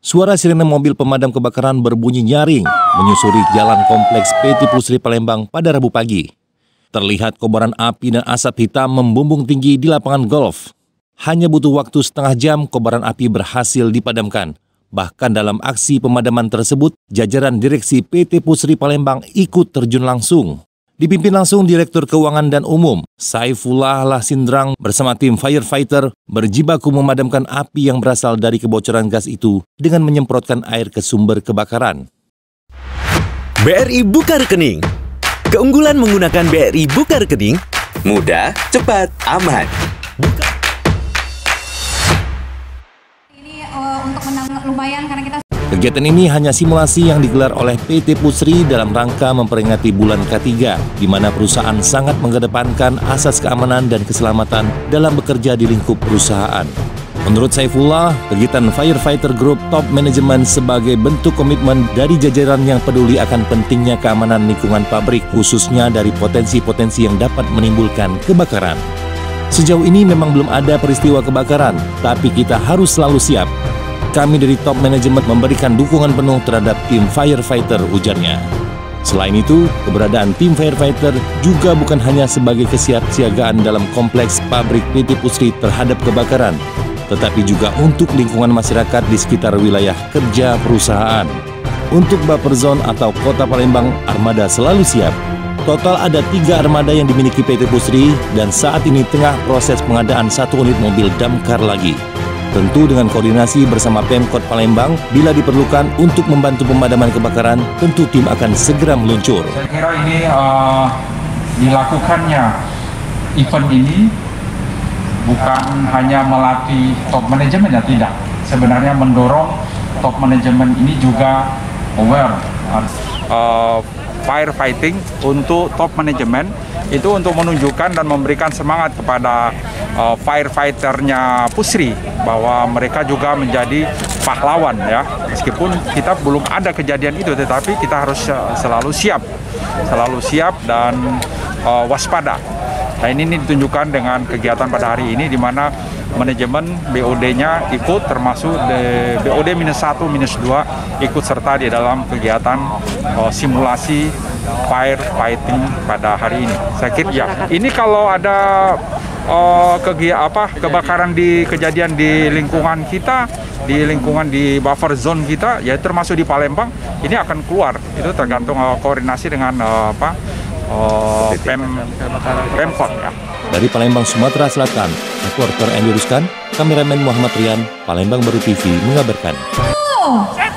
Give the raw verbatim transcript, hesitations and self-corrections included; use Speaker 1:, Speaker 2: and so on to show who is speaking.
Speaker 1: Suara sirene mobil pemadam kebakaran berbunyi nyaring menyusuri jalan kompleks P T Pusri Palembang pada Rabu pagi. Terlihat kobaran api dan asap hitam membumbung tinggi di lapangan golf. Hanya butuh waktu setengah jam kobaran api berhasil dipadamkan. Bahkan dalam aksi pemadaman tersebut, jajaran direksi P T Pusri Palembang ikut terjun langsung. Dipimpin langsung Direktur Keuangan dan Umum, Saifullah Lasindrang bersama tim firefighter berjibaku memadamkan api yang berasal dari kebocoran gas itu dengan menyemprotkan air ke sumber kebakaran.
Speaker 2: B R I Buka Rekening. Keunggulan menggunakan B R I Buka Rekening, mudah, cepat, aman. Buka.
Speaker 3: Ini uh, untuk menang lumayan karena kita...
Speaker 1: Kegiatan ini hanya simulasi yang digelar oleh P T Pusri dalam rangka memperingati bulan K tiga, di mana perusahaan sangat mengedepankan asas keamanan dan keselamatan dalam bekerja di lingkup perusahaan. Menurut Saifullah, kegiatan Firefighter Group Top Management sebagai bentuk komitmen dari jajaran yang peduli akan pentingnya keamanan lingkungan pabrik, khususnya dari potensi-potensi yang dapat menimbulkan kebakaran. Sejauh ini memang belum ada peristiwa kebakaran, tapi kita harus selalu siap. Kami dari top manajemen memberikan dukungan penuh terhadap tim firefighter, ujarnya. Selain itu, keberadaan tim firefighter juga bukan hanya sebagai kesiapsiagaan dalam kompleks pabrik P T Pusri terhadap kebakaran, tetapi juga untuk lingkungan masyarakat di sekitar wilayah kerja perusahaan. Untuk Baperzon atau Kota Palembang, armada selalu siap. Total ada tiga armada yang dimiliki P T Pusri dan saat ini tengah proses pengadaan satu unit mobil damkar lagi. Tentu dengan koordinasi bersama Pemkot Palembang, bila diperlukan untuk membantu pemadaman kebakaran, tentu tim akan segera meluncur.
Speaker 4: Saya kira ini uh, dilakukannya event ini bukan hanya melatih top manajemen, ya tidak. Sebenarnya mendorong top manajemen ini juga aware. Uh, firefighting untuk top manajemen itu untuk menunjukkan dan memberikan semangat kepada uh, firefighternya Pusri bahwa mereka juga menjadi pahlawan, ya. Meskipun kita belum ada kejadian itu, tetapi kita harus uh, selalu siap, selalu siap dan uh, waspada. Nah, ini, ini ditunjukkan dengan kegiatan pada hari ini di mana manajemen B O D-nya ikut, termasuk B O D minus satu, minus dua ikut serta di dalam kegiatan uh, simulasi firefighting pada hari ini. Saya kira ya, ini kalau ada uh, kegiatan apa kebakaran di kejadian di lingkungan kita, di lingkungan di buffer zone kita, ya termasuk di Palembang, ini akan keluar. Itu tergantung uh, koordinasi dengan uh, apa uh, Pem Pemkot, ya.
Speaker 1: Dari Palembang, Sumatera Selatan, reporter Andi Ruskan, kameramen Muhammad Rian, Palembang Baru T V mengabarkan.
Speaker 3: Oh.